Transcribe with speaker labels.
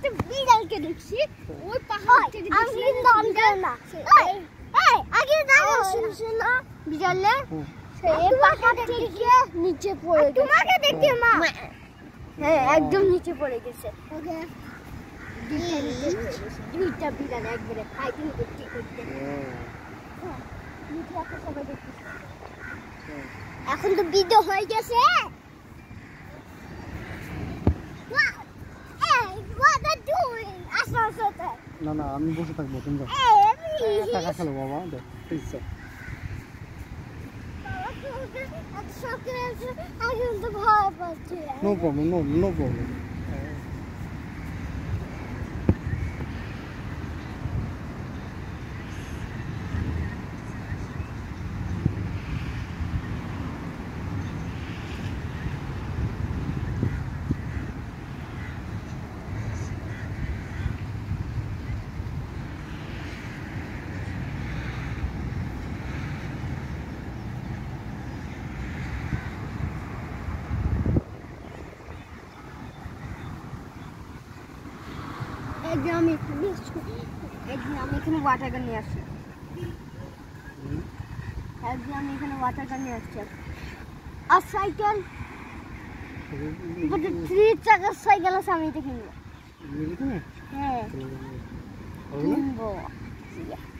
Speaker 1: একটা বিড়ালকে দেখছি ওই পাহাড় থেকে দেখছি না আগে দাও শুনো বিড়ালে এই পাহাড় থেকে নিচে পড়ে গেছে তোমাকে দেখতে মা হ্যাঁ একদম নিচে পড়ে গেছে ওকে দুইটা বিড়াল একবারে ফাইটিং করতে করতে সবাই দেখতেছে এখন তো ভিডিও হয়ে গেছে
Speaker 2: না না আমি বসে থাকবো তুমি যাও টাকা খেলো বাবা please no problem no problem
Speaker 1: আমি এখানে ওয়াটার গান নিয়ে আসছি আমি এখানে ওয়াটার গান নিয়ে আসছি আর সাইকেল 3 চাকার সাইকেল আছে আমি এটা কিনবো হ্যাঁ কিনবো